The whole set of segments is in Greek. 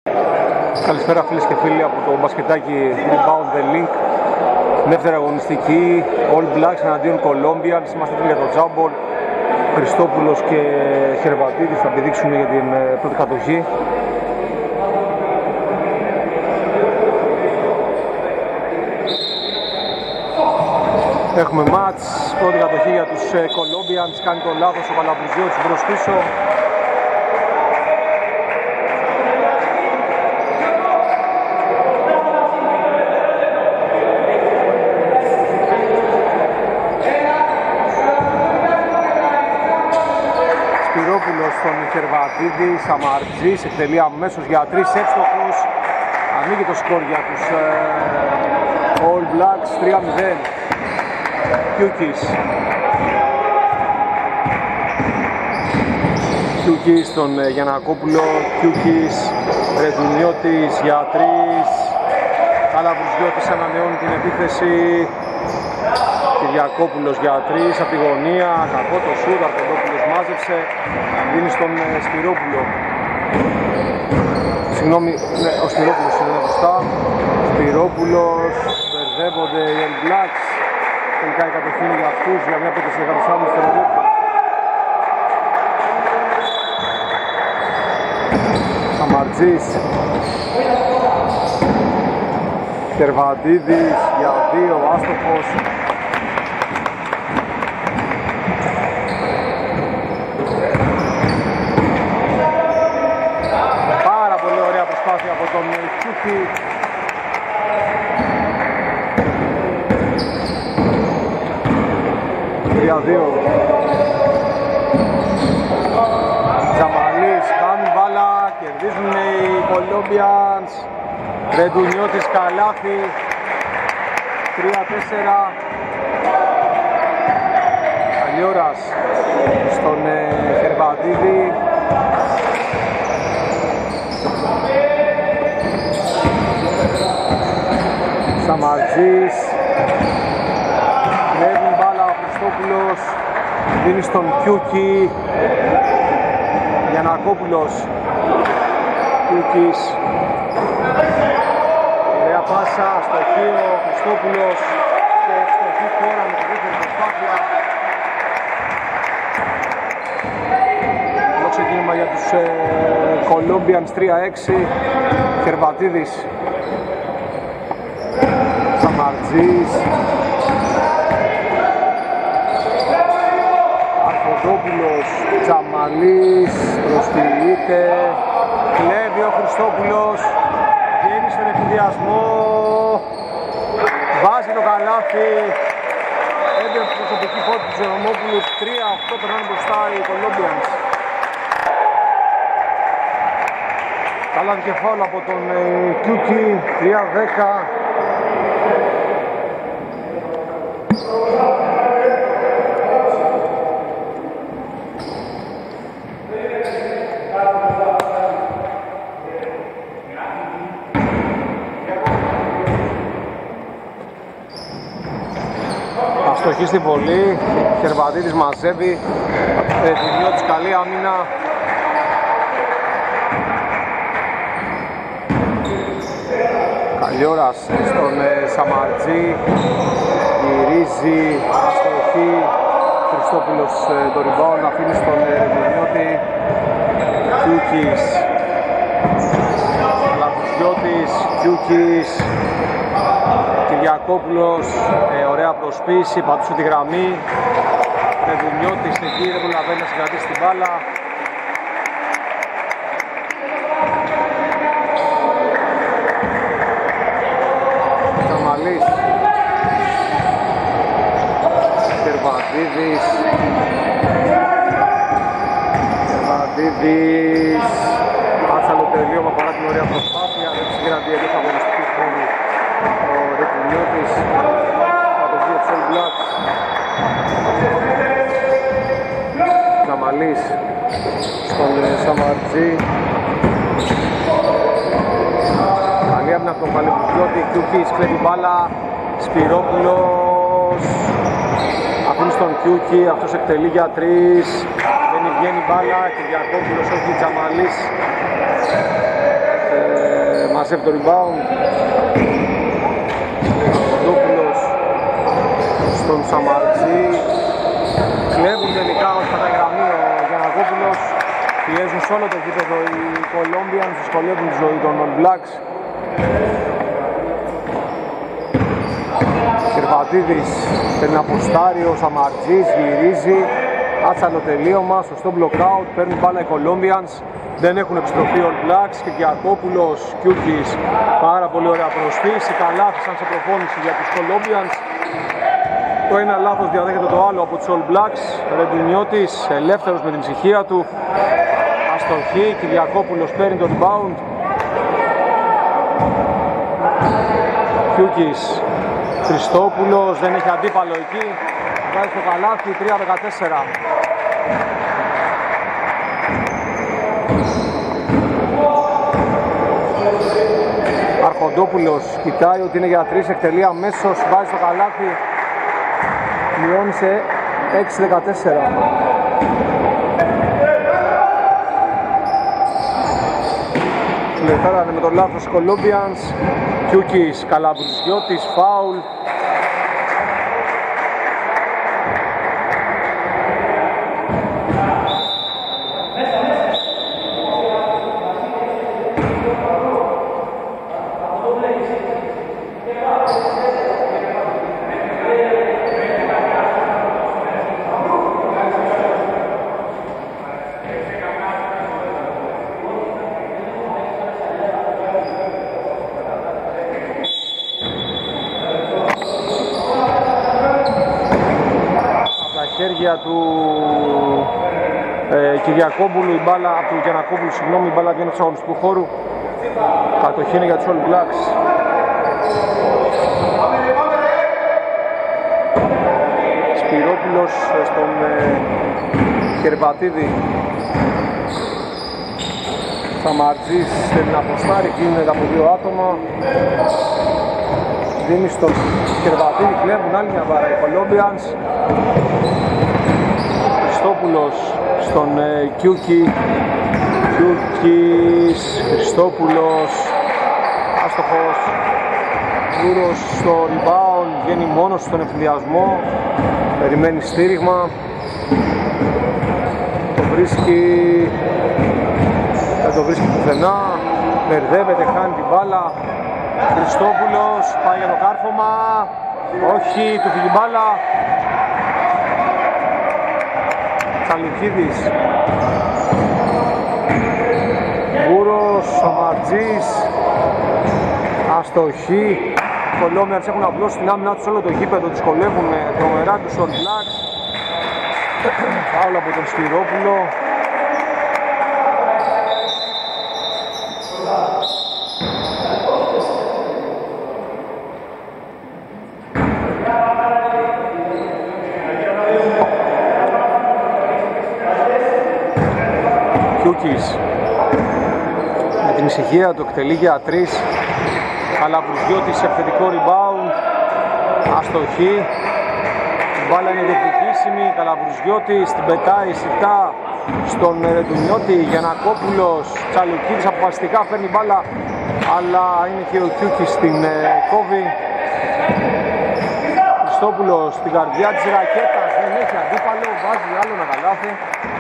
Καλησπέρα φίλες και φίλοι από το μπασκετάκι Rebound The Link. Δεύτερη αγωνιστική, All Blacks εναντίον Colombians. Είμαστε για το Τζάμπολ. Χριστόπουλος και Χερβατίδης θα επιδείξουν για την πρώτη κατοχή. Έχουμε μάτς, πρώτη κατοχή για τους Colombians. Κάνει το λάθος ο Καλαμπουζιώτης μπρος πίσω. Σπυρόπουλος στον Χερβατίδη, Σαμαρτζής εκτελεί αμέσως για 3 εύστοχος. Ανοίγει το σκορ για τους All Blacks, 3-0. Κιούκης στον Γιαννακόπουλο, Κιούκης, Ρετουνιώτης για 3. Καλαβουζιώτης ανανεώνει την επίθεση. Κυριακόπουλος για 3 από τη γωνία, κακό το σούτ, Αρκοντόπουλος μάζεψε, δίνει στον Σπυρόπουλο. Συγγνώμη, ναι, ο Σπυρόπουλος είναι μπροστά. Σπυρόπουλος, μπερδεύονται οι All Blacks. Τελικά η κατοχή είναι για αυτούς, για μια πέτηση 14,5 δευτερόλεπτα. Σαμαρτζής, Χερβαντίδης για 2, άστοχος. Πάρα πολύ ωραία προσπάθεια από τον Κιούκη. Τζαμαλής, κάνουν μπάλα, κερδίζουν οι Colombians. Ρεντουνιώτης καλάθι, 3-4. Αλλιώρας στον Χερβατίδη. Σαμαρτζής. Κλέβει μπάλα ο Χριστόπουλος, δίνει στον Κιούκη. Γιαννακόπουλος, Κιούκης. Ωραία πάσα, αστοχείο, Χριστόπουλος και ευστοχή χώρα με τη δεύτερη προσπάθεια. Καλό ξεκίνημα για τους Colombians, 3-6. Χερβατίδης, Σαμαρτζής, Αρκοντόπουλος, Τζαμαλής, προστιείται, κλέβει ο Χριστόπουλος, βγαίνει στον εφηδιασμό, βάζει το καλάθι, έμπαινε προσωπική φώτη του Ζερομόπουλου, 3-8 περνάνε μπροστά οι Colombians. Καλά δικεφάλου από τον Κιούκη, 3-10. Αστοχή στην βολή, Χερβατίδης μαζεύει, Ρετουνιώτης καλή άμυνα. Καλιώρας στον Σαμαρτζή, γυρίζει, αστοχή, Χριστόπουλος το rebound αφήνει στον Ρετουνιώτη. Κιούκης, Καλαβουζιώτης, Κιούκης, Κυριακόπουλος, ωραία προσποίηση, πατούσε τη γραμμή. Ρετουνιώτης εκεί, δεν προλαβαίνει να συγκρατήσει την μπάλα. Καμαλής, Χερβατίδης, άτσαλο τελείωμα παρά την ωραία προσπάθεια, δεν συγκρατεί εντός αγωνιστικής χρόνου ο Ρετουνιώτης. Κατοχή του All Blacks. Καμαλής στον Σαμαρτζή. Καλή άμυνα από τον Καλαμπουζιώτη, Κιούκης κλέβει μπάλα, Σπυρόπουλος αφήνει στον Κιούκη, αυτός εκτελεί για 3, δεν βγαίνει μπάλα, Κυριακόπουλος όχι, Τζαμαλής μαζεύει το rebound. Κοντόπουλος στον Σαμαρτζή. Κλέβουν τελικά ως καταγραμμή ο Γιαννακόπουλος. Πιέζουν σε όλο το γήπεδο οι Colombians, δυσκολεύουν τη ζωή των All Blacks. Κερβατίδης παίρνει αποστάρει, ο Σαμαρτζής γυρίζει. Άτσαλο τελείωμα, σωστό blockout, παίρνουν μπάλα οι Colombians. Δεν έχουν επιστροφή All Blacks και Κιακόπουλος, Κιούκης, πάρα πολύ ωραία προσποίηση. Καλά άφησαν σε προπόνηση για τους Colombians. Το ένα λάθος διαδέχεται το άλλο από τους All Blacks. Ρεντουνιώτης ελεύθερος με την ψυχία του. Αστοχή, Κυριακόπουλος παίρνει το rebound. Κιούκης, Χριστόπουλος δεν έχει αντίπαλο εκεί. Βάζει το καλάθι, 3-14. Αρχοντόπουλος κοιτάει ότι είναι για 3, εκτελεί αμέσως, βάζει το καλάθι, μειώνει σε 6-14. Λεφτάρανε με το λάθος Colombians. Κιούκης, Καλαβουζιώτης, φάουλ. Του Κυριακόπουλου η μπάλα, από του Γιαννακόπουλου, συγγνώμη, η μπάλα βγαίνει του αγωνιστικού χώρου. Κατοχή είναι για τους All Blacks. Σπυρόπουλος στον Κερβατίδη. Σαμαρτζής θέλει να αποστάρει, κλείνεται από 2 άτομα. Δίνει στον Κερβατίδη, κλέβουν άλλη μια βάρα οι Colombians. Χριστόπουλος στον Κιούκη. Κιούκης, Χριστόπουλος, άστοχος. Βούρος στο rebound, βγαίνει μόνος στον εφηδιασμό. Περιμένει στήριγμα. Το βρίσκει, δεν το βρίσκει πουθενά. Μπερδεύεται, χάνει την μπάλα. Χριστόπουλος πάει για το κάρφωμα. Όχι, του φύγει μπάλα. Τσαλουκίδης, Βούρος, Σαμαρτζής, αστοχή. Οι Colombians έχουν απλώσει την άμυνα τους όλο το γήπεδο, τους κολεύουν τρομερά τους All Blacks. Φάουλ από τον Σπυρόπουλο. Με την ησυχία του εκτελεί για 3. Καλαβουζιώτης σε επιθετικό rebound. Αστοχή. Η μπάλα είναι διεκδικήσιμη. Καλαβουζιώτης την πετάει σιτά στον Ρεντουνιώτη. Γιαννακόπουλος, Τσαλουκίδης αποφασιστικά παίρνει μπάλα, αλλά είναι και ο Κιούκης στην κόβη. Χριστόπουλος στην καρδιά της ρακέτας, δεν έχει αντίπαλο, βάζει άλλο ένα καλάθι.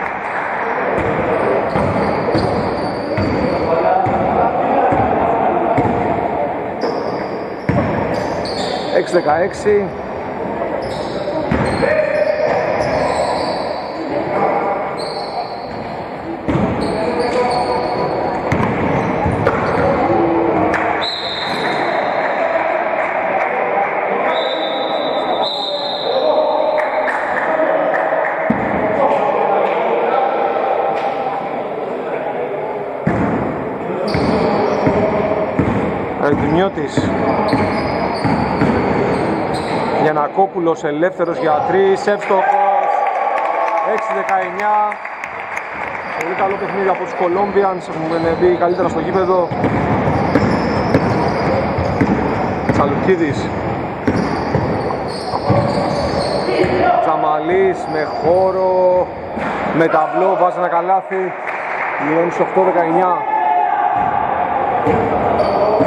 6-16. Ρεντουνιώτης. Γιαννακόπουλος ελεύθερος για 3, εύστοχος. 6-19. Πολύ καλό παιχνίδι από τους Colombians, έχουν μπει καλύτερα στο γήπεδο. Τσαλουκίδης. Τζαμαλής με χώρο, με ταμπλό, βάζει ένα καλάθι. Μειώνει 8-19.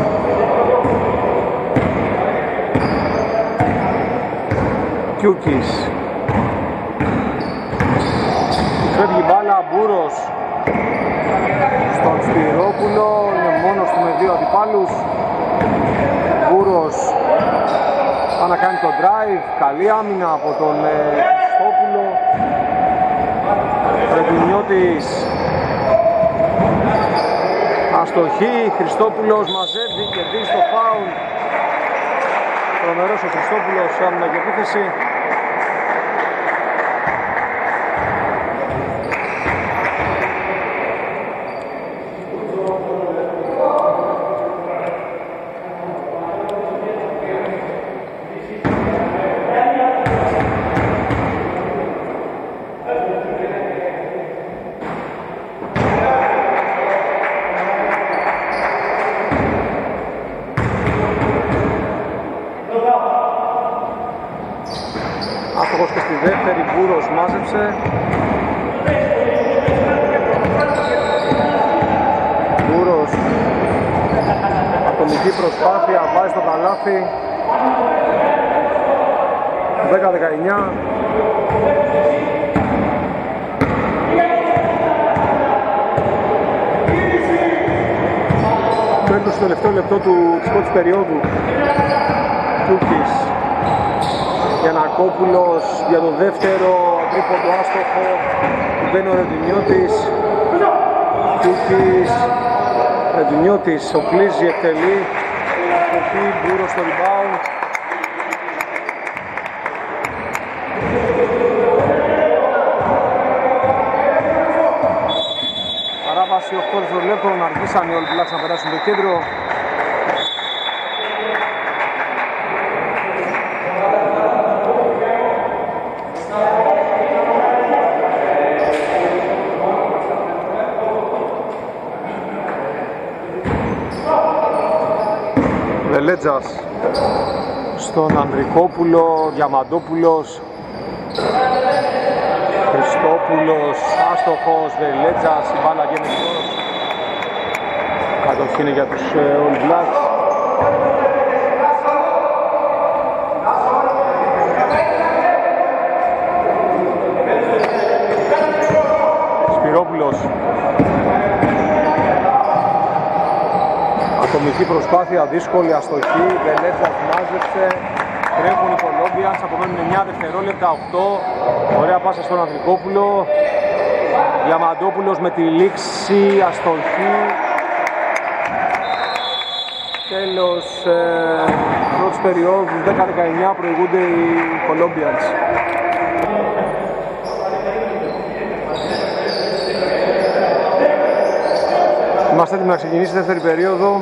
Κιούκης. Φεύγει μπάλα, Μπούρος στον Σπυρόπουλο, είναι μόνος του με δύο αντιπάλους. Μπούρος θα να κάνει το drive, καλή άμυνα από τον Χριστόπουλο. Ρετινιώτης αστοχή, Χριστόπουλος μαζεύει, κερδίζει το φάουλ. Τρομερός ο Χριστόπουλος σε άμυνα και επίθεση. Άστοχος και στη δεύτερη, Μπούρος μάζεψε. Μπούρος, ατομική προσπάθεια, βάζει το καλάθι. 10-19. Τέλος στο τελευταίο λεπτό της πρώτης περίοδου. Κιούκης, Γιαννακόπουλος για το δεύτερο τρίποντο άστοχο. Μπαίνει ο Ρετινιώτης. Κιούκης, Ρετινιώτης, οπλίζει, εκτελεί. Αστοχή, Μπούρος στο rebound. Παράβαση 8 δευτερολέπτων, αργήσαν οι All Blacks να περάσουν το κέντρο. Βελέτζας στον Ανδρικόπουλο, Διαμαντόπουλος, Χριστόπουλος, άστοχος, Βελέτζας, η μπάλα γίνεται εκτός. Κατοχή είναι για τους All Blacks. Σπυρόπουλος. Ατομική προσπάθεια, δύσκολη, αστοχή, Βελέτζας μάζεψε, τρέχουν οι Colombians, απομένουν 9 δευτερόλεπτα, 8, ωραία πάσα στον Ανδρικόπουλο, Διαμαντόπουλος με τη λήξη, αστοχή, τέλος πρώτης περίοδου, 10-19 προηγούνται οι Colombians. Είμαστε έτοιμοι να ξεκινήσει η δεύτερη περίοδο.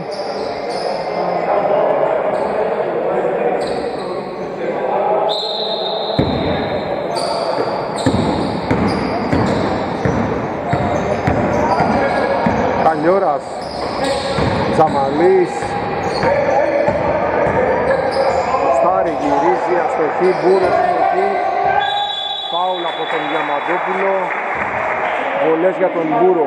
Καλιόρας, Τζαμαλής, Στάρι γυρίζει, αστοχή, Μπούρος εκεί, φάουλ από τον Διαμαντόπουλο, βολές για τον Μπούρο.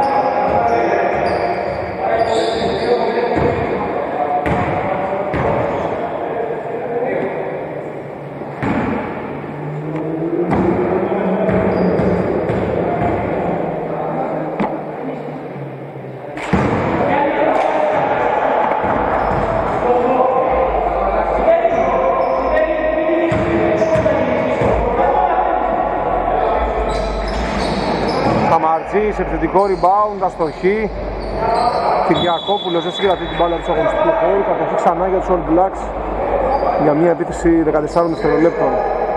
Σε επιθετικό rebound, αστοχή. Κυριακόπουλος δεν συγκρατεί την μπάλα του αγωνιστικού χώρου. Κατοχή ξανά για τους All Blacks για μια επίθεση 14 δευτερολέπτων.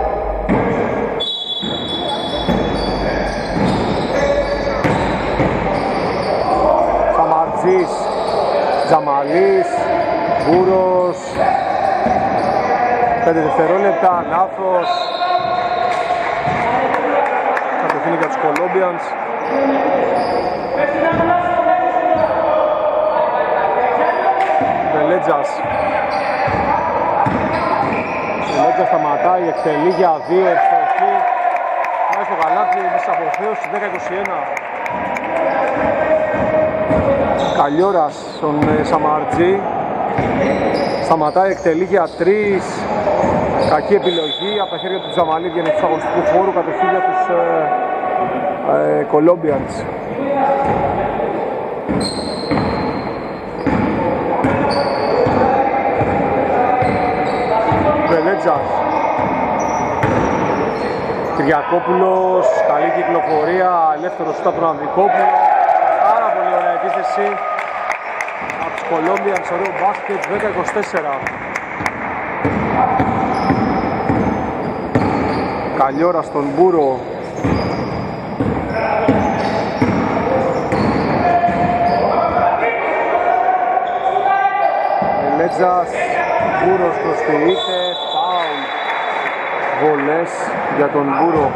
Σαμαρτζής, Τζαμαλής, Μπούρος, 5 δευτερόλεπτα, λάθος. Κατοχή είναι για τους Colombians. Βελέτζας σταματάει, εκτελεί για 2, ευστοχή. Πάει στο καλάθι, μέσα από θέωση, 10-21. Καλιόρας στον Σαμαρτζή. Σταματάει, εκτελεί για 3. Κακή επιλογή από τα χέρια του Τζαμαλί για του αγωνιστικού χώρου, κατοχή για τους Colombians. Βελέτζας, Κυριακόπουλος, καλή κυκλοφορία, ελεύθερο σούτ από τον Ανδρικόπουλο. Πάρα πολύ ωραία επίθεση από τους Colombians, ωραίο μπάσκετ, 10-24. Καλιόρα στον Μπούρο. Βελέτζας, Μπούρος προστηρείται, φάουλ. Βολές για τον Μπούρο.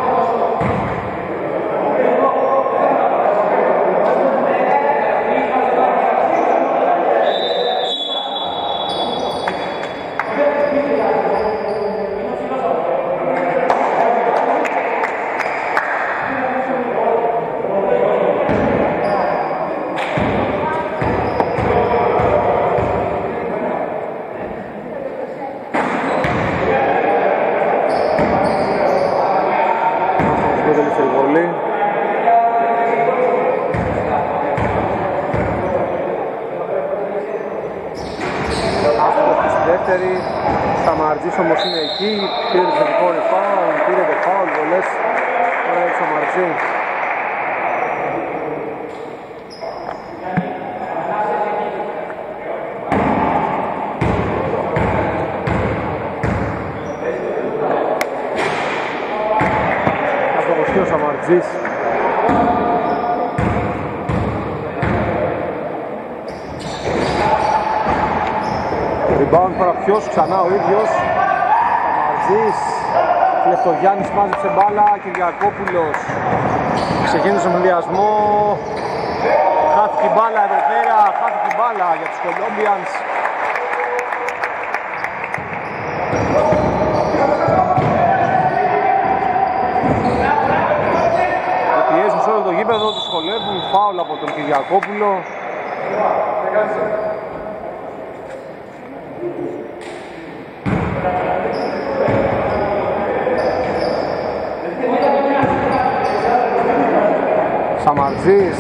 Σαμαρτζής όμως είναι εκεί, πήρε το θετικό rebound, πήρε το foul, βολές του Σαμαρτζή. Αστοχωστεί ο Σαμαρτζής. Rebound παραπιός, ξανά ο ίδιος Σαμαρτζής, Λευτογιάννης μάζεψε μπάλα, Κυριακόπουλος ξεκίνησε με βιασμό, χάθηκε η μπάλα εδώ πέρα, χάθηκε η μπάλα για τους Colombians. Πιέζουν σε όλο το γήπεδο, δυσκολεύουν, φάουλ από τον Κυριακόπουλο. Σαμαρτζής,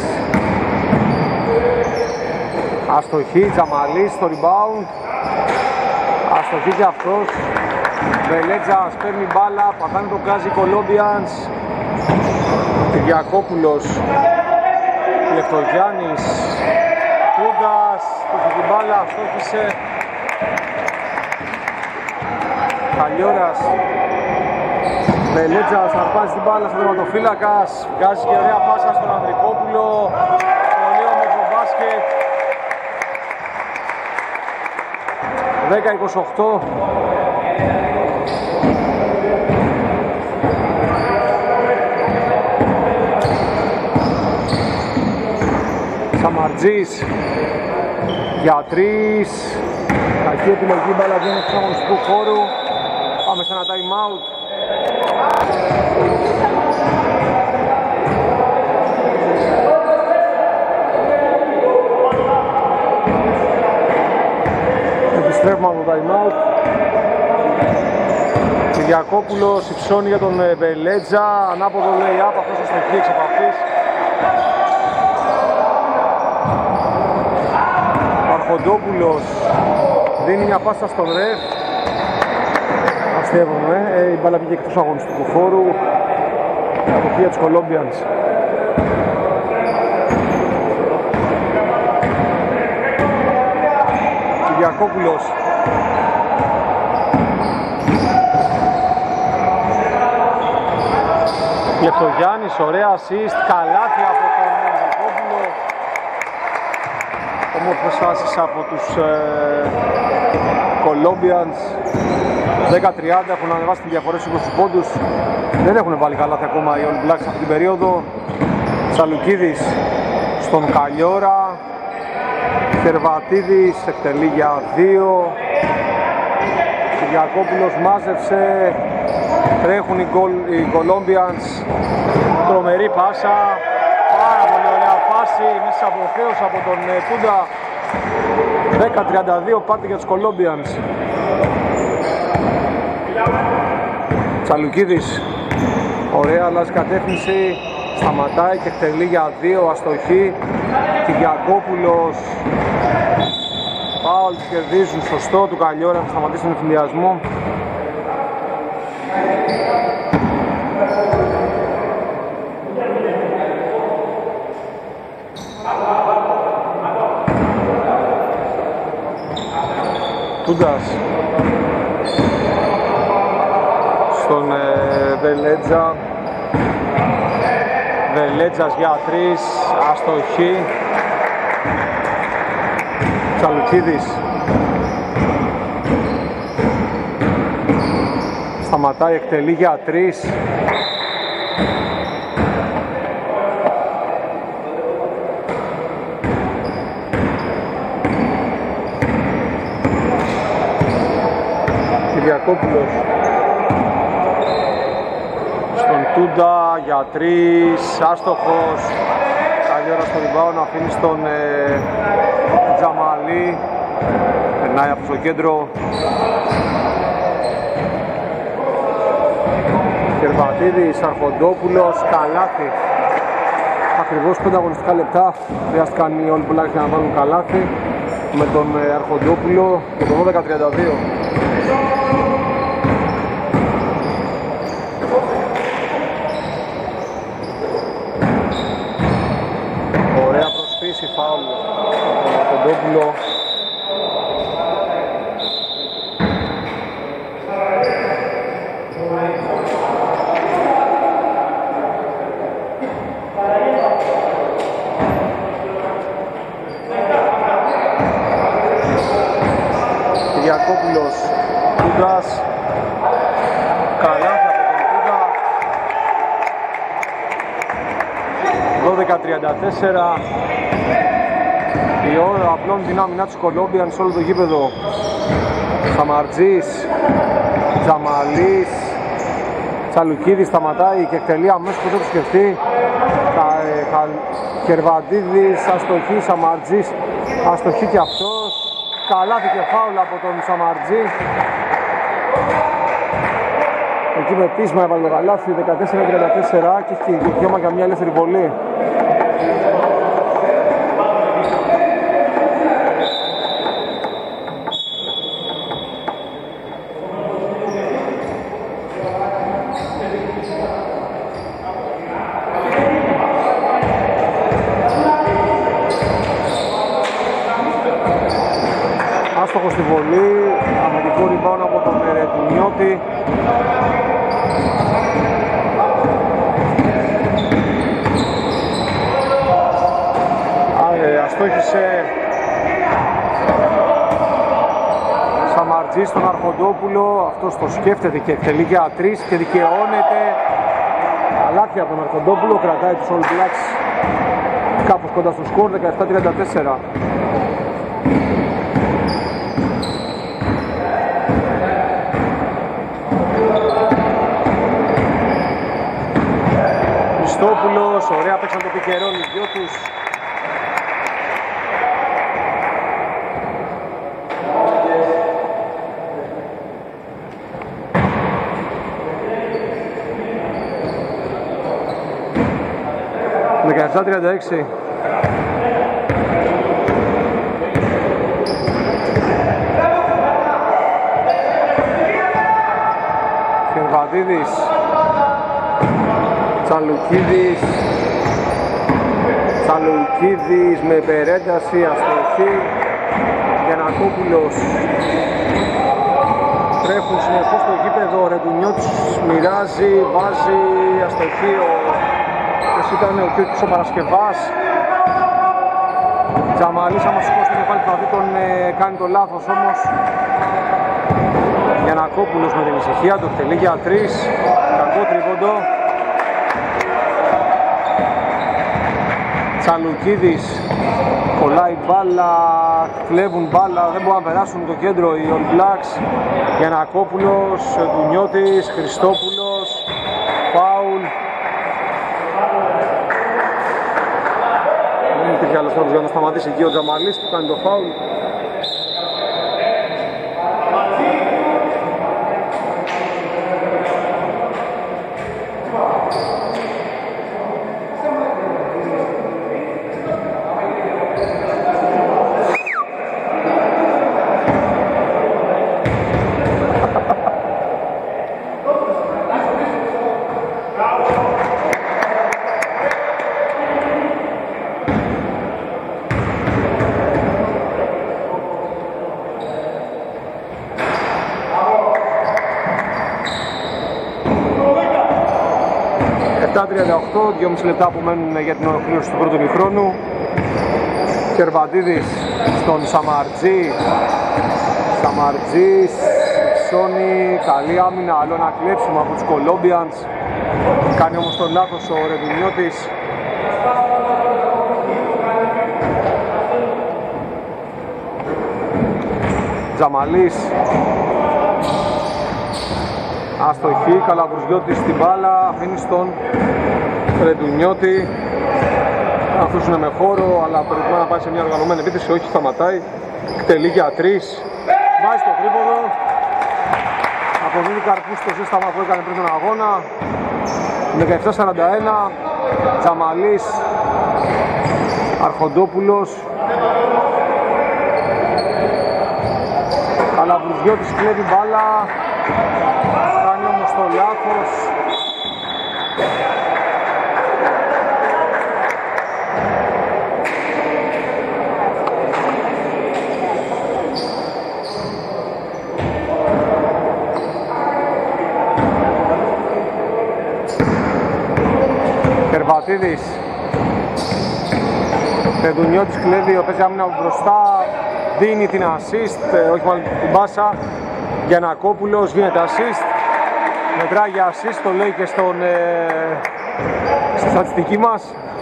αστοχή, Τζαμαλής στο rebound, αστοχή και αυτός. Βελέτζας παίρνει μπάλα, πατάνε το γκάζι Colombians. Κυριακόπουλος, Λευτογιάννης, Κούγκας, του την μπάλα, αστόχησε. Καλιόρας, Βελέτζας αρπάζει την μπάλα στον τερματοφύλακας, βγάζει και ωραία πάσα στον Ανδρικόπουλο, πολύ όμορφο μπάσκετ. 10-28. Σαμαρτζής για τρεις, κακή επιλογή, μπάλα βγαίνει του αγωνιστικού χώρου. Πάμε σε ένα time out. Επιστρέφουμε από το time out. Κυριακόπουλος υψώνει για τον Βελέτζα, ανάποδο lay-up, αυτός ο στοιχείο εξ επαφής. Αρχοντόπουλος δίνει μια πάσα στον ρεφ. Αστεύομαι, η μπάλα πήγε εκτός αγωνιστικού χώρου. Αποχεία της Colombians. Κυριακόπουλος. Λευτογιάννης, ωραία assist, καλάθι από τον Ανδρικόπουλο. Όμορφες φάσεις από τους Colombians. 10-30 έχουν ανεβάσει τη διαφορά στους 20 πόντους. Δεν έχουν βάλει καλάθι ακόμα οι All Blacks αυτή την περίοδο. Τσαλουκίδης στον Καλιόρα. Θερβατίδης εκτελεί για 2. Κυριακόπουλος μάζεψε. Τρέχουν οι Colombians. Τρομερή πάσα. Πάρα πολύ ωραία φάση. Μέσα από θέος από τον Κούντα. 10-32 πάτη για τους Colombians. Τσαλουκίδης, ωραία, αλλάζει κατεύθυνση, σταματάει και εκτελεί για 2, αστοχή. Κυριακόπουλος, φάουλ, κερδίζουν, σωστό του Καλιόρα, θα σταματήσει τον εφηλιασμό. Τούντας στον Βελέτζα, Βελέτζας για 3, αστοχή. Τσαλουκίδης σταματάει, εκτελεί για 3. Κυριακόπουλος στον Τούντα για 3, άστοχος. Καλή ώρα στο rebound, αφήνει στον Τζαμαλή, περνάει από το κέντρο. Κερβατίδης, Αρχοντόπουλος, καλάθι. Ακριβώς 5 αγωνιστικά λεπτά χρειάστηκαν οι All Blacks για να βάλουν καλάθι με τον Αρχοντόπουλο και το 12-32. Ωραία προσφύση, φάουλ από τον Αρχοντόπουλο. Κυριακόπουλος, Τούντας, καλάθι από τον Τούντα. 12-34. Η ώρα απλών την άμυνα της Κολόμπιαν σε όλο το γήπεδο. Σαμαρτζής, Τζαμαλής, Τσαλουκίδης σταματάει και εκτελεί αμέσως που δεν το σκεφτεί. Κερβαντίδης, αστοχή, Σαμαρτζής, αστοχή και αυτός. Καλάθι και φάουλ από τον Σαμαρτζή. Εκεί με πείσμα έβαλε το καλάθι, 14-34 και έχει δικαίωμα για μια ελεύθερη βολή. Άστοχο στη βολή, αμυντικό rebound από τον Ρετουνιώτη. Αστόχησε Σαμαρτζής στον Αρχοντόπουλο, αυτός το σκέφτεται και εκτελεί για 3 και δικαιώνεται. Αλάκια από τον Αρχοντόπουλο, κρατάει τους All Blacks κάπου κοντά στο σκορ, 17-34. Χριστόπουλος, ωραία παίξαν το πικερόν οι δυο τους. Στα 36. Κερβατίδης, Τσαλουκίδης, Τσαλουκίδης με περένταση, αστοχή. Γιαννακόπουλος, τρέχουν συνεχώς στο γήπεδο, ο Ρεντουνιώτης μοιράζει, βάζει, αστοχή. Ήταν ο Κύρκος ο Παρασκευάς. Τζαμαλής άμα σηκώσει το κεφάλι θα δει τον κάνει το λάθος όμως. Γιαννακόπουλος με την ησυχία του εκτελεί για 3. Κακό τρίποντο. Τσαλουκίδης κολλάει μπάλα, κλέβουν μπάλα, δεν μπορούν να περάσουν το κέντρο οι All Blacks. Γιαννακόπουλος, Ντουνιώτης, Χριστόπουλος, φάουλ. Δεν υπήρχε άλλος τρόπος για να σταματήσει εκεί ο Τζαμαλής που κάνει το φάουλ. 37-38, 2,5 λεπτά που μένουν για την ολοκλήρωση του πρώτου ημιχρόνου. Κερβαντίδης στον Σαμαρτζή. Σαμαρτζής, ψώνει, καλή άμυνα, άλλο ένα κλέψιμο από τους Colombians. Κάνει όμως τον λάθος ο Ρεντουνιώτης. Τζαμαλής, αστοχή, Καλαβρουζιώτης στην μπάλα, αφήνει στον Ρεντουνιώτη. Αυτός είναι με χώρο, αλλά περιμένει να πάει σε μια οργανωμένη επίθεση, όχι, σταματάει. Εκτελεί για 3, βάζει το τρίποδο. Αποδίδει καρπούς στο σύσταμα που έκανε πριν τον αγώνα. 17-41, Τζαμαλής, Αρχοντόπουλος. Καλαβρουζιώτης κλέβει μπάλα, κάνει όμως το λάθος. Κερβατίδης, Ρεντουνιώτης κλέβει, ο παίζει άμυνα από μπροστά, δίνει την assist, όχι μάλλον την πάσα. Γιαννακόπουλος γίνεται assist, μετράει για assist, το λέει και στη στατιστική μας.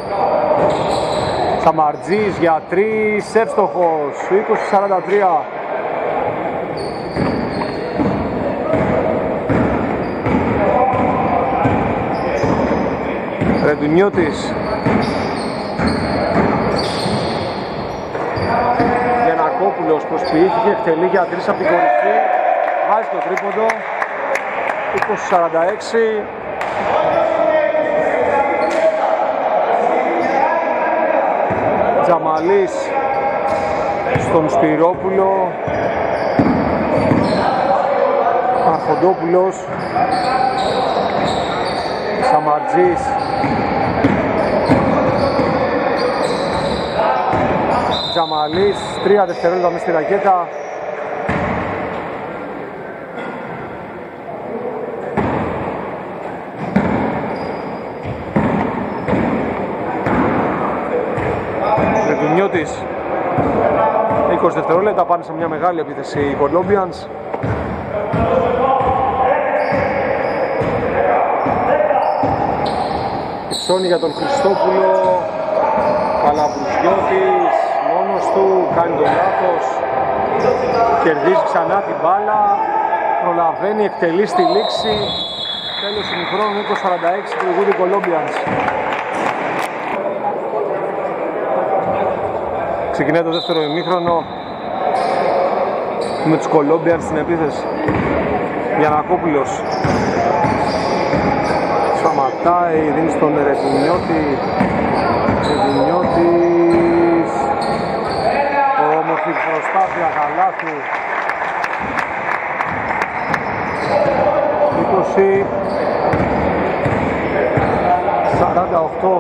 Σαμαρτζής για 3, εύστοχος, 20-43. Ρεντουνιώτης, Γιαννακόπουλος προσποιήθηκε, εκτελεί για 3 από την κορυφή, βάζει το τρίποντο. 20-46. Τζαμαλής στον Σπυρόπουλο, Αρχοντόπουλος, Σαμαρτζής, Τζαμαλής, 3 δευτερόλεπτα μες στη ρακέτα. Ρεντουνιώτης, 20 δευτερόλεπτα, πάνε σε μια μεγάλη επίθεση οι Colombians. Ψώνει για τον Χριστόπουλο, Καλαβρουζιώτης, μόνος του, κάνει τον λάθος, κερδίζει ξανά την μπάλα, προλαβαίνει, εκτελεί στη λήξη. Τέλος ημιχρόνου, 20-46, προηγούνται οι Colombians. Ξεκινάει το δεύτερο ημίχρονο με τους Colombians στην επίθεση. Γιαννακόπουλος σταματάει, δίνει στον Ρεντουνιώτη. Ρεντουνιώτης, όμορφη προσπάθεια, καλάθι. 20-48.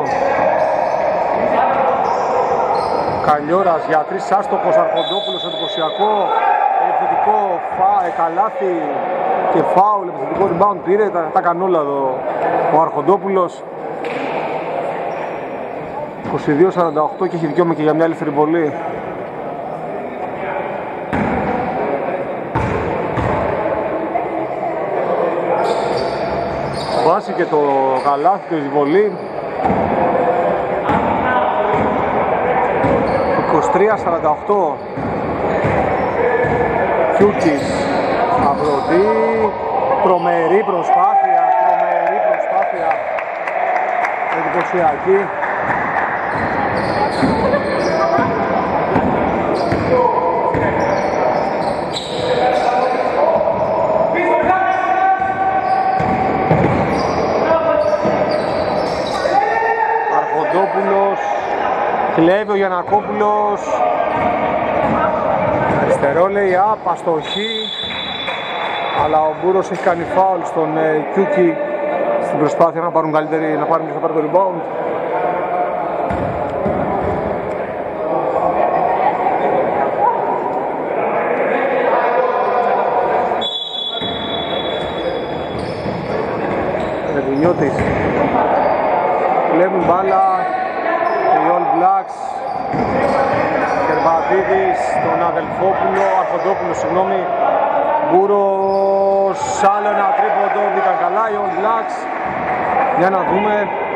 Καλιόρας για 3, άστοχος, Αρχοντόπουλος, εντυπωσιακό, επιθετικό καλάθι και φάουλ, επιθετικό rebound πήρε, τα έκανε όλα εδώ ο Αρχοντόπουλος. 22-48 και έχει δικαίωμα και για μια άλλη θρυμβολή. Βάσει και το καλάθι και η βολή. 23-48. Κιούκης, Σταυροντή, τρομερή προσπάθεια, εντυπωσιακή. Αρχοντόπουλος, κλέβει ο Γιαννακόπουλος, αριστερό λέει αστοχή, αλλά ο Μπούρος έχει κάνει φάουλ στον Κιούκη στην προσπάθεια να πάρουν καλύτερη, να πάρουν και θα πάρει το rebound. Ρεντουνιώτης, κλέβουν μπάλα οι All Blacks. Κερβατίδης, τον Αδελφόπουλο, Αρχοντόπουλο, συγγνώμη. Μπούρος, άλλο ένα τρίποντο, μπήκαν καλά οι All Blacks. Για να δούμε.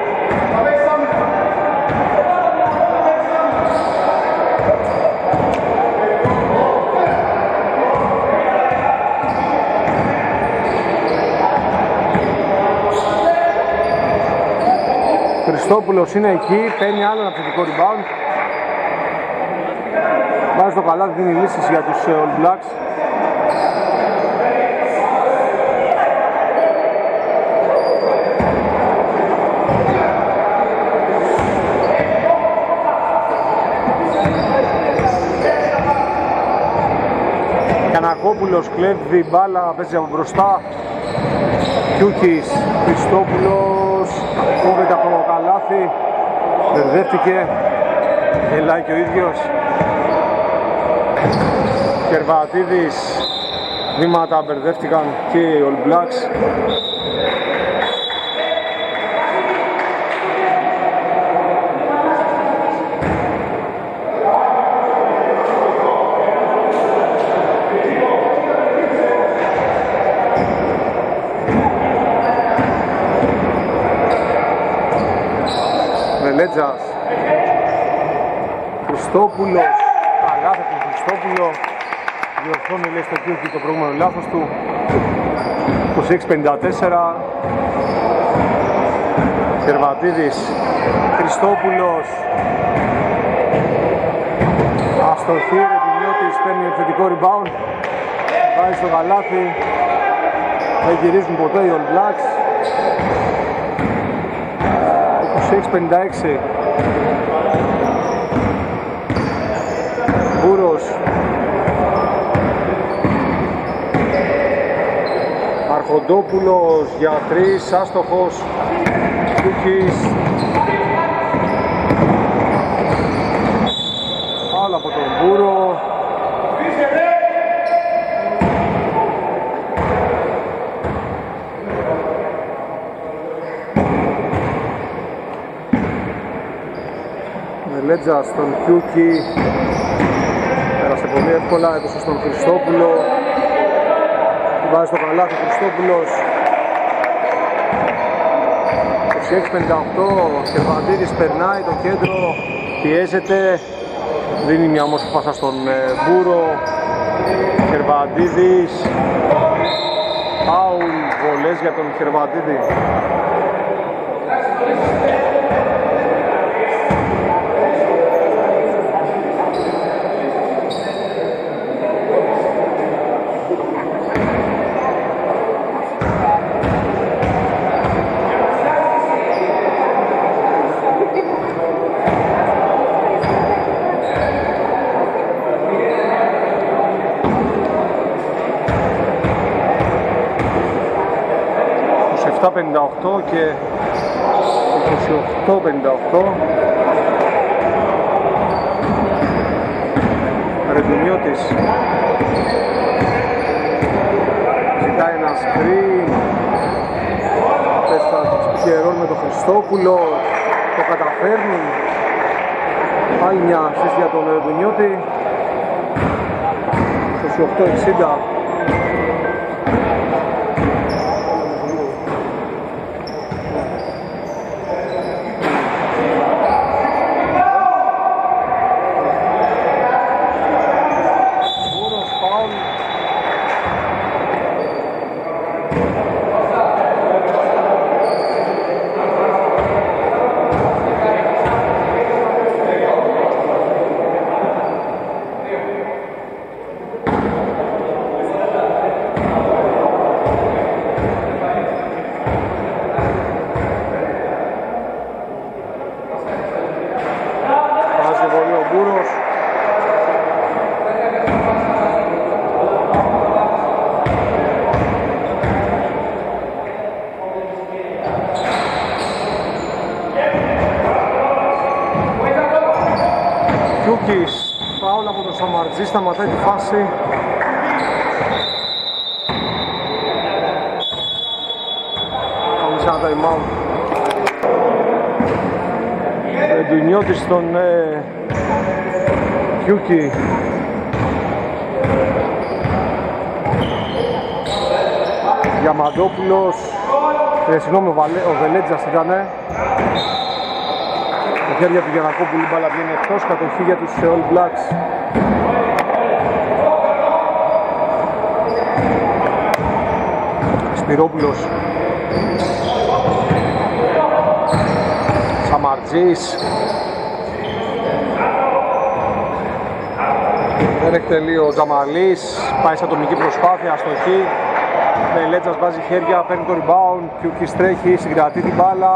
Χριστόπουλος είναι εκεί, παίρνει άλλο ένα θετικό rebound. Βάζει το καλάθι, δίνει λύσεις για τους All Blacks. Κανακόπουλος κλέβει μπάλα, παίζει από μπροστά. Κιούκης, Χριστόπουλος, κόβεται από το καλάθι, μπερδεύτηκε, γελάει και ο ίδιος. Κερβατίδης, βήματα μπερδεύτηκαν και οι All Blacks. Μελέτζας, Χριστόπουλος, καλάθι του Χριστόπουλο, διορθώνει λέει στο Κιούκι το προηγούμενο λάθος του. 26-54. Κερβατίδης, Χριστόπουλος, αστοχή, Ρετινιώτης παίρνει επιθετικό rebound, βάζει στο καλάθι, δεν γυρίζουν ποτέ οι All Blacks. 26-56. Μπούρος, Αρχοντόπουλος για 3, άστοχος. Κούκης, άλλο από τον Μπούρο. Μελέτζα στον Κιούκι, πέρασε πολύ εύκολα, έδωσε στον Χριστόπουλο, βάζει στο καλάθι ο Χριστόπουλος. 26-58, Κερβαντίδης περνάει το κέντρο, πιέζεται, δίνει μια όμορφη πάσα στον Μπούρο. Κερβαντίδης, φάουλ, βολές για τον Κερβαντίδη. Και 28-58. Ρεντουνιώτης ζητάει ένα screen, πέστα πιερών με τον Χριστόπουλο, το καταφέρνουν. Άλλη μια assist για τον Ρεντουνιώτη. 28-60. Φάουλ από τον Σαμαρτζή, σταματάει τη φάση. Πάμε σε ένα time out. Ντουνιώτης στον Κιούκι. Διαμαντόπουλος, συγγνώμη, ο Βελέτζας ήτανε. Τα χέρια του Γιαννακόπουλου, μπάλα βγαίνει εκτός, κατοχή για τους All Blacks. Σπυρόπουλος, Σαμαρτζής, δεν εκτελεί ο Τζαμαλής, πάει σε ατομική προσπάθεια, αστοχή. Βελέτζας βάζει χέρια, παίρνει το rebound, Κιούκης τρέχει, συγκρατεί την μπάλα,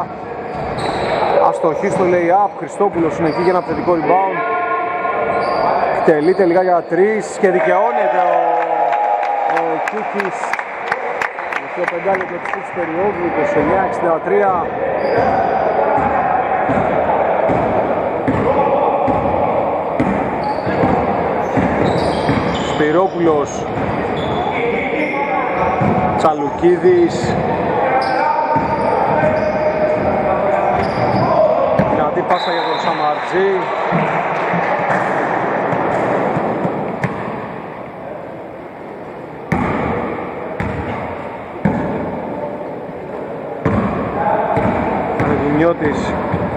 αστοχή στο lay-up, Χριστόπουλος είναι εκεί για ένα θετικό rebound, εκτελεί τελικά για 3 και δικαιώνεται ο Κιούκης. Το 5 λεπτό της περίοδου, 29-63. Σπυρόπουλος, Τσαλουκίδης, δυνατή πάσα για τον Σαμαρτζή. Ανεδουνιώτης,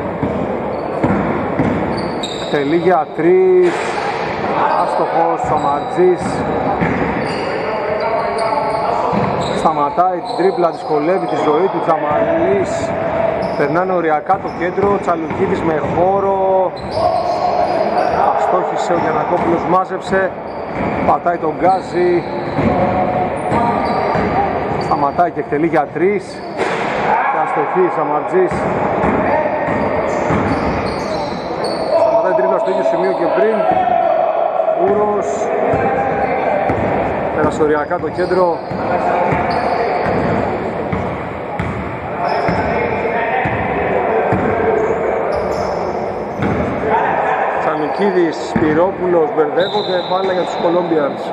τελεί για 3, άστοχος, Σαμαρτζής. Σταματάει την τρίπλα, δυσκολεύει τη ζωή του, Τζαμαλής. Περνάνε οριακά το κέντρο, Τσαλουκίδης με χώρο. Αστόχησε ο Γιαννακόπουλος, μάζεψε. Πατάει τον γκάζι. Σταματάει και εκτελεί για 3. Και αστοχή, Σαμαρτζής. Σταματάει την τρίπλα στο ίδιο σημείο και πριν. Ούρος. Πέρασε οριακά το κέντρο. Τσαλουκίδης, Σπυρόπουλος, μπερδεύονται, μπάλα για τους Colombians.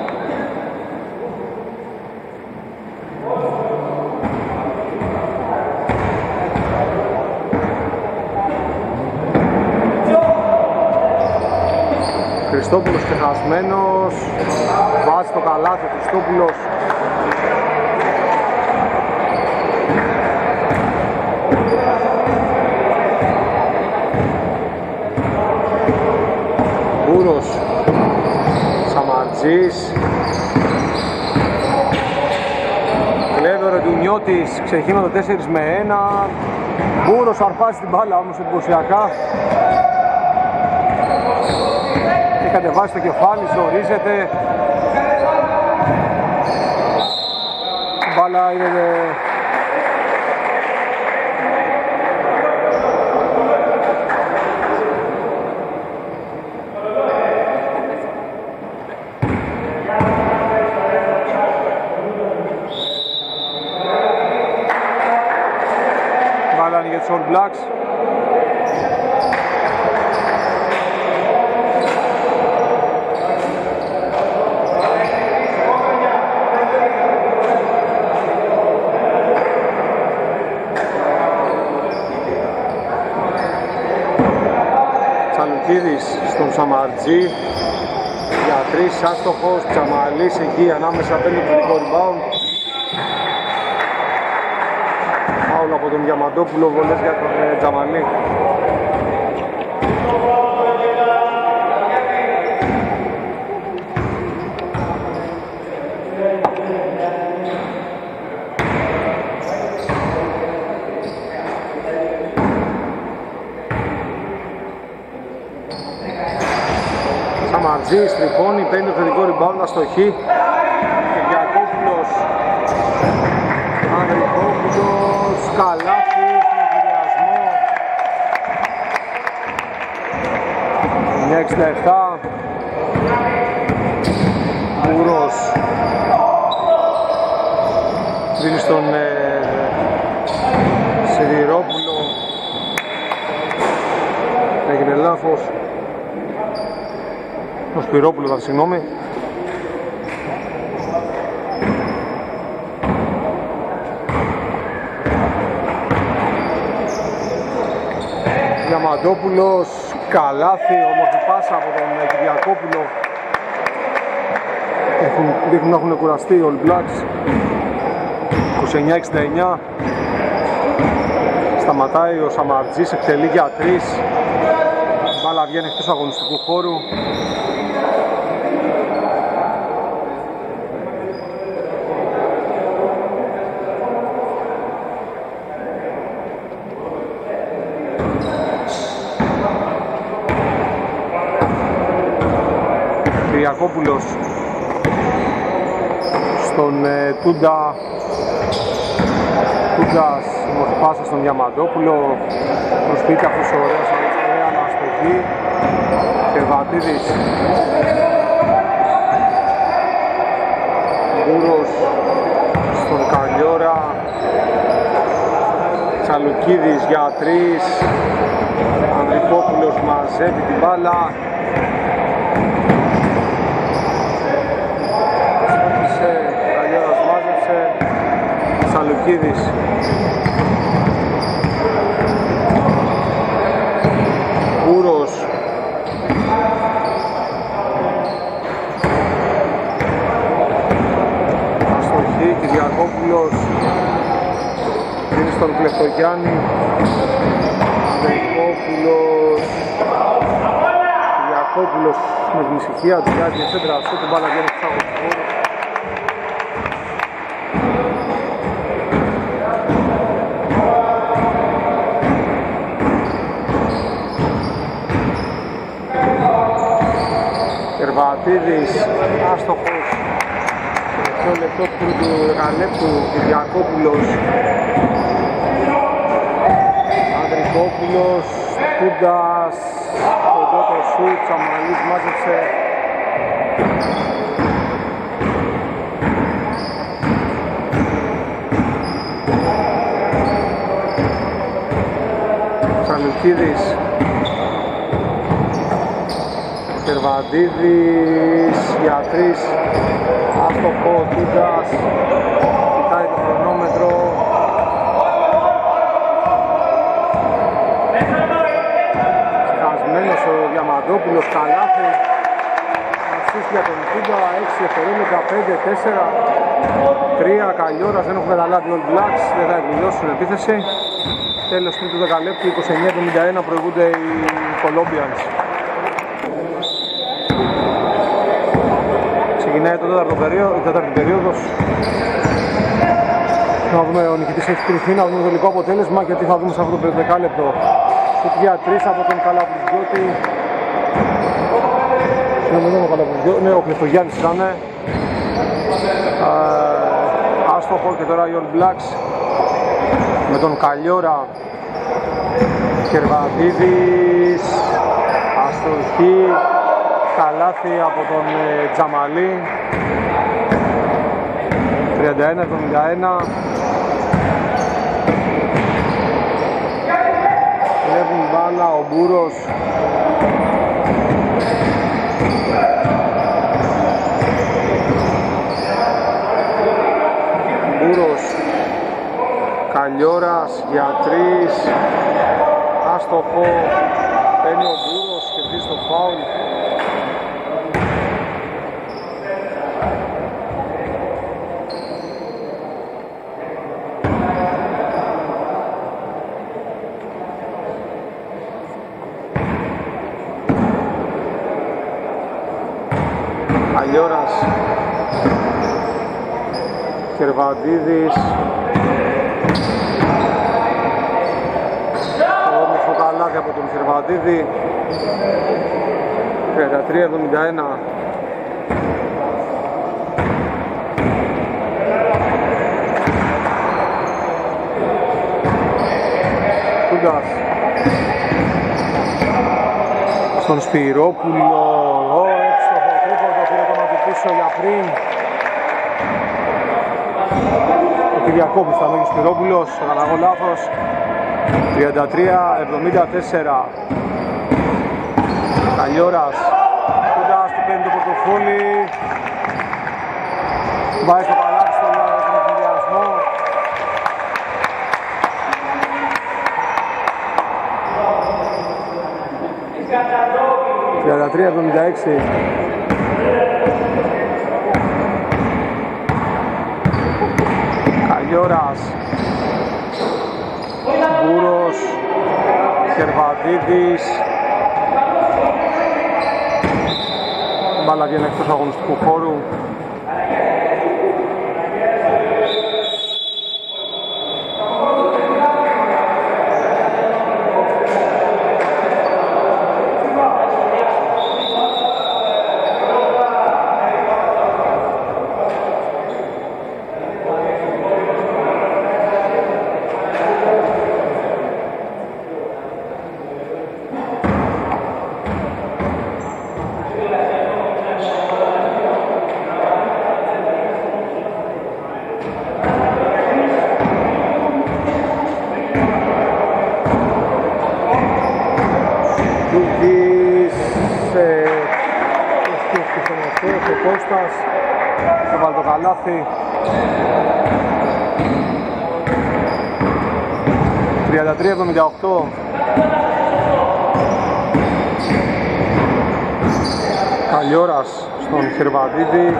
Χριστόπουλος ξεχασμένος, βάζει το καλάθι ο Χριστόπουλος. Μπούρος, Σαμαρτζής, κλέβει ο Ρεντουνιώτης, ξεχύνονται 4 με 1. Μπούρος αρπάζει την μπάλα όμως εντυπωσιακά. Έχει κατεβάσει το κεφάλι, ζορίζεται. Η μπάλα είναι... Μπάλα είναι για τους All Blacks. Τσαλουκίδης στον Σαμαρτζή για 3, άστοχος, Τζαμαλής εκεί ανάμεσα, παίρνει το τελικό rebound. Φάουλ από τον Διαμαντόπουλο, βολές για τον Τζαμαλή. Σαμαρτζής τριχώνει, παίρνει το θετικό rebound, αστοχή. Κυριακόπουλος, Ανδρικόπουλος, καλάθι, συνεχειριασμό. 9-67. Μπούρος δίνει στον Σιδηρόπουλο. Έγινε λάθος. Ο Σπυρόπουλος, συγγνώμη. Διαμαντόπουλος, καλάθι, όμορφη πάσα από τον Κυριακόπουλο. Δείχνουν να έχουν κουραστεί οι All Blacks. 29-69. Σταματάει ο Σαμαρτζής, εκτελεί για 3. Η μπάλα βγαίνει εκτός αγωνιστικού χώρου. Κυριακόπουλος στον Τούντα. Τούντας, μορφή πάσα στον Διαμαντόπουλο. Προσποιείται αυτός ο ωραίος αναστοχή. Κερβατίδης. Μπούρος στον Καλιόρα. Τσαλουκίδης για 3. Ανδρικόπουλος μαζεύει την μπάλα. Καλιόρας μάζεψε. Τσαλουκίδης. Μπούρος. Αστοχή, Κυριακόπουλος. Δίνει στον Κλεφτογιάννη. Κυριακόπουλος με την ησυχία του Γιάννη σέντρα σου, την μπάλα βγαίνει στους αγωνιστικούς. Κερβατίδης, άστοχος. Τελευταίο λεπτό του δεκαλέπτου, Κυριακόπουλος. Ανδρικόπουλος, Κούντας, κοντό το σουτ, Τσαμαλής μάζεψε. Τσαλουκίδης. Κερβαντίδης για 3. Άστοχο, Κούντας. Κοιτάει το χρονόμετρο. Χασμένος ο Διαμαντόπουλος, καλάθι. Ασίστ για τον Κούντα, 6 δευτερόλεπτα, 5-4. 3 Καλιόρας, δεν έχουν καταλάβει All Blacks, δεν θα εκδηλώσουν επίθεση. Τέλος του δεκαλέπτου, 29-71, προηγούνται οι Colombians. Ξεκινάει το τέταρτη περίοδος. Να δούμε, ο νικητής έχει κρυφθεί, να δούμε το τελικό αποτέλεσμα, γιατί θα δούμε σε αυτό το δεκάλεπτο. Σουτ για 3 από τον Καλαβουζιώτη. Ναι, ο Κλεφτογιάννης ήταν. Άστοχο και τώρα οι All Blacks με τον Καλιόρα. Κερβαντίδης, αστοχή, καλάθι από τον Τζαμαλή. 31-71. Βλέπουν μπάλα ο Μπούρος. Μπούρος. Καλιόρας για 3. Άστοχο. Παίρνει ο Μπούρος και δει στο φάουλ. Καλιόρας. Κερβαντίδης. Όμορφο καλάθι από τον Κερβαντίδη. 33-71. Κούντας. Στον Σπυρόπουλο. Έξοχο τρίποντο, πήρε το μάτι πίσω για πριν. Ο Κυριακόπουλος θα λέγει Σπυρόπουλος, έκανα εγώ λάθος. 33-74. Καλιόρας. Κούντας του παίρνει το πορτοφόλι. Βάζει το καλάθι στον ενθουσιασμό. 33-76. Καλιόρας, Μπούρος, Χερβαντίδης. Μπάλα βγαίνει εκτός αγωνιστικού χώρου. Ο Κώστας θα βάλει το καλάθι. 33-78. Καλιόρας στον Χερβαντίδη.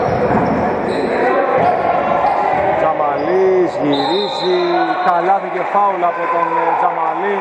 Τζαμαλής γυρίζει, καλάθι και φάουλ από τον Τζαμαλή.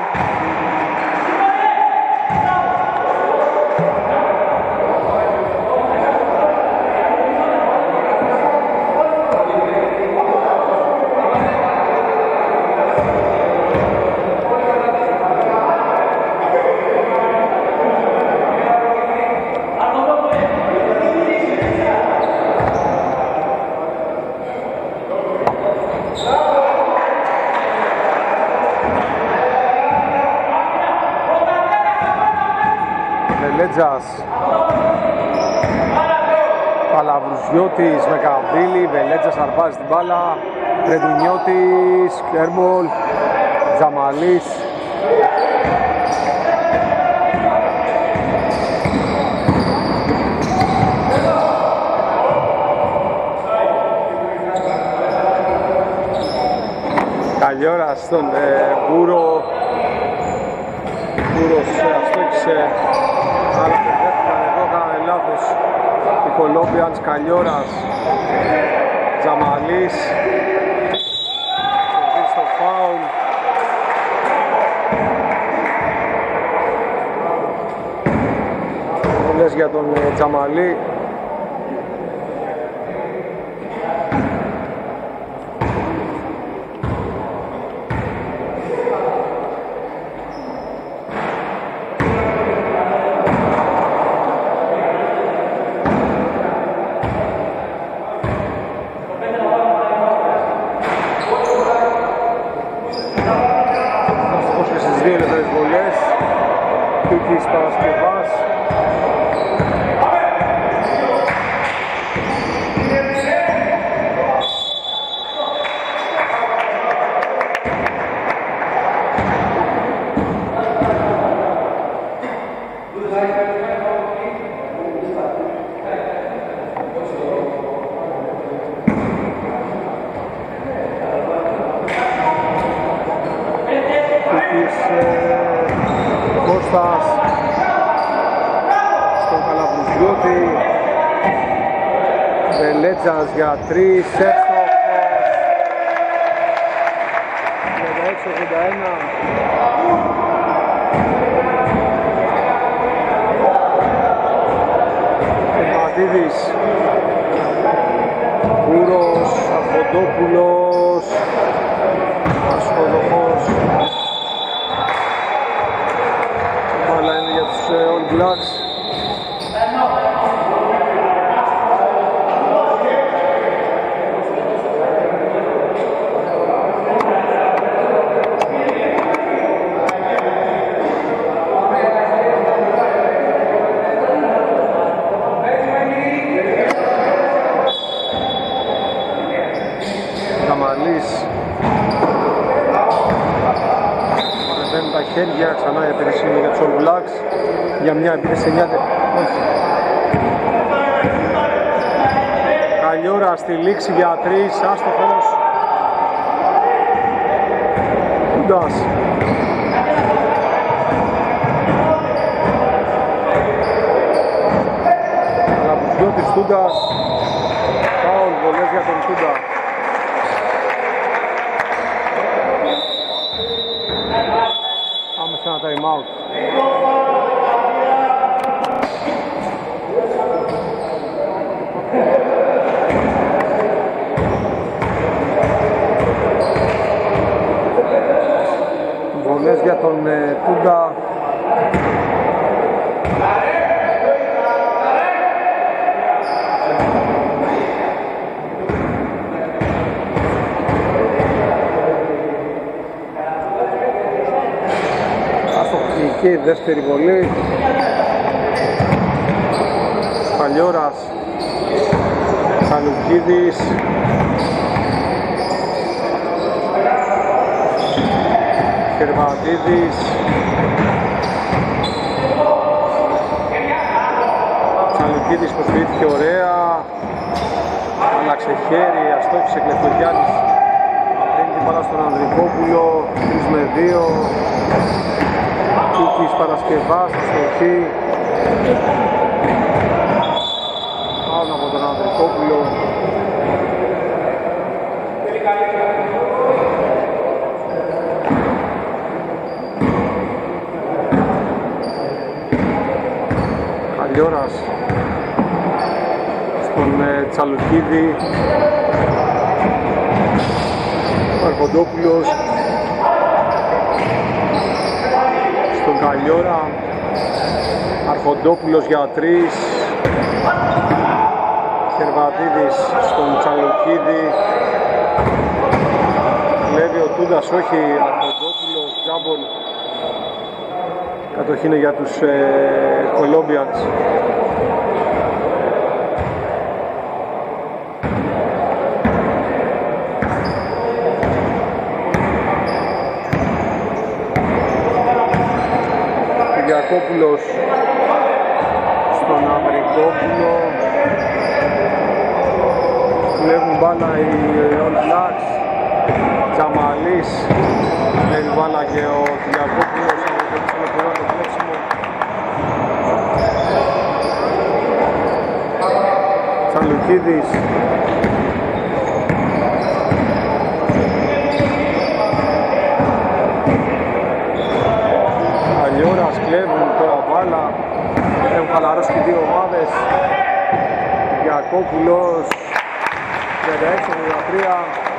Βελέτζας, Παλαβρουζιώτης με καμπύλη, Βελέτζας αρπάζει την μπάλα, Ρεντουνιώτης, Κέρμπολ, Τζαμαλής. Καλιόρας στον Μπούρο. Μπούρος αστόχησε, αλλά πετρέφηκαν εδώ, κάνανε λάθος οι Colombians. Καλιόρας, Τζαμαλής, στο φάουλ. Βουλές για τον Τζαμαλή. Της Παρασκευάς. Κώστας στον Καλαβρουζιώτη, Βελέτζας για 3, έστοχος, 36-81. Ματίδης, Μπούρος, Αφοντόπουλος, Ασχολομός. Αλλά είναι για τους All Blacks. Καμαλής παρεμβαίνουν τα χέρια ξανά, η επίθεση για τους All Blacks για μια επίθεση 9. Καλιόρα στη λήξη για 3, άστοχος. Κούντας. Τούντας, φάουλ, βολές για τον Τούντα. Πάμε σε ένα time out. Βολές για τον Τούντα. Και η δεύτερη βολή. Παλιώρας, Σαλουκίδης, Χερβαντίδης, Σαλουκίδης προσποιήθηκε ωραία, άλλαξε χέρι, αστόχησε Κλεφτογιάννης, δίνει την μπάλα στον Ανδρικόπουλο, 3 με 2. Κούκης Παρασκευάς, αστοχή. Πάνω από τον Ανδρικόπουλο. Καλιώρας στον Τσαλουκίδη. Ο Αρχοντόπουλος στον Καλιώρα. Αρχοντόπουλος για 3. Χερβατίδης στον Τσαλουκίδη. Κλέβει ο Τούντας, όχι. Αρχοντόπουλος, τζάμπολ. Κατοχή είναι για τους Colombians. Κόπουλος στον Αμερικόπουλο. Κλέβουν μπάλα οι All Blacks. Τζαμαλής κλέβει μπάλα και ο Κυριακόπουλος. Ολοκληρώνει το κλέψιμο. Τσαλουκίδης. Παλιώρας κλέβουν τώρα μπάλα. Έχουν χαλαρώσει και δύο ομάδες. Γιακόπουλος 36-13.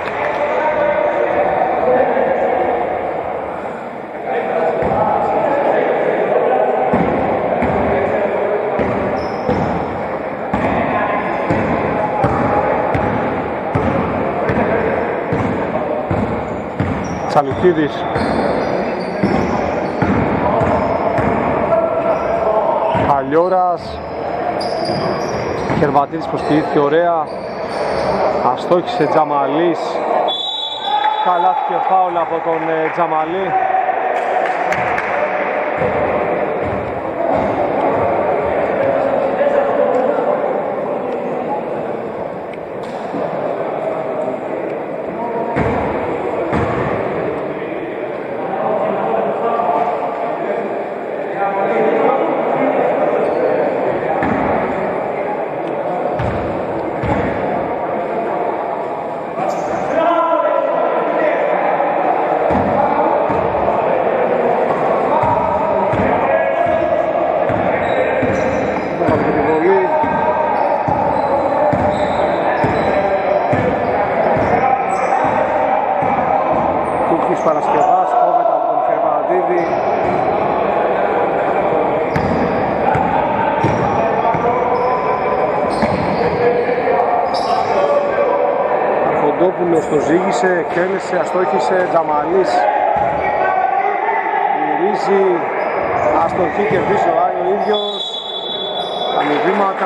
Τσαλουκίδης. Παλιώρας. Χερβατίδης προσποιήθηκε ωραία. Αστόχησε Τζαμαλής. Καλάθι και φάουλ από τον Τζαμαλή. Παρασκευάς, κόβεται από τον Χερβαντίδη. Αρχοντόπουλος το ζήγησε, κέλεσε, αστόχησε, Τζαμαλής γυρίζει, αστοχή και πίσω ο ίδιος, κάνει βήματα.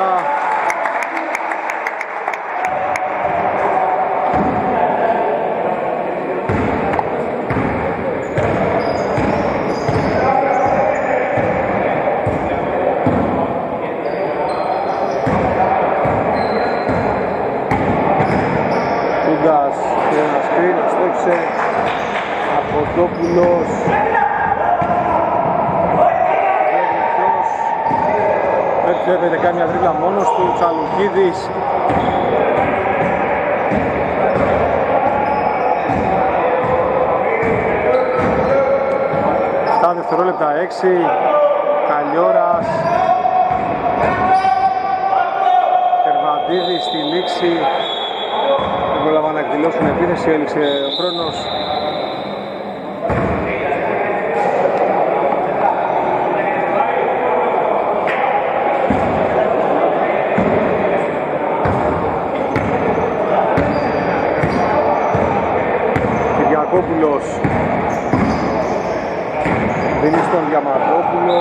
Και ένα σκριν, αστόχισε. Αρχοντόπουλος. Στοχεύεται, κάνει μια τρίπλα μόνος του, Τσαλουκίδης. Στα δευτερόλεπτα 6, Καλιόρας. Κερβαντίδης στη λήξη. Δεν πρόλαβαν να εκδηλώσουν επίθεση, έληξε ο χρόνος. Κυριακόπουλος δίνει στον Διαμαντόπουλο.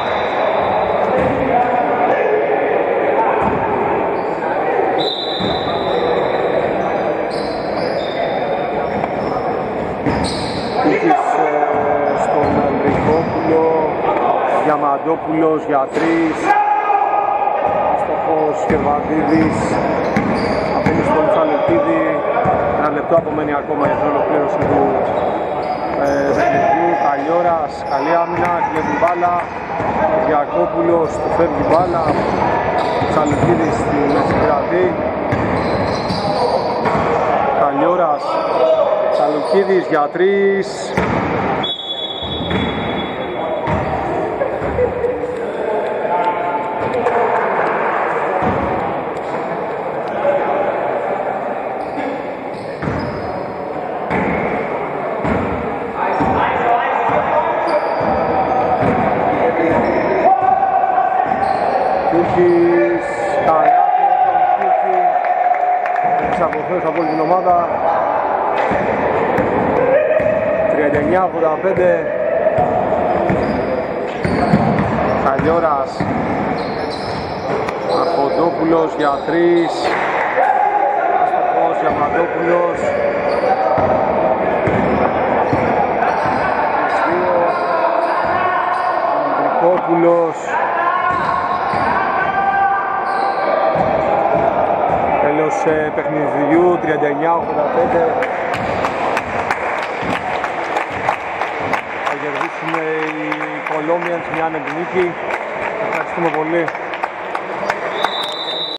Τούκης στον Ανδρικόπουλο. Διαμαντόπουλος για 3. Στοχός Κερβαντίδης. Αφήνει στον Τσαλουκίδη. Ένα λεπτό απομένει ακόμα για την ολοκλήρωση του παιχνιδιού. Καλιόρας, καλή άμυνα, κλέβει μπάλα. Κυριακόπουλος, του φεύγει μπάλα. Τσαλουκίδης στην συγκρατή. Καλιόρας, Τσαλουκίδης για 3. Τούκης, καλάθι τον Τούκη. Έχεις αποθέως από την ομάδα. 39-85. Καλιόρας. Αρχοντόπουλος για 3. Αστοχός Διαμαντόπουλος. 2. Ανδρικόπουλος. Τέλος παιχνιδιού, 39-85. Θα κερδίσουν οι Colombians μια νίκη. Ευχαριστούμε πολύ.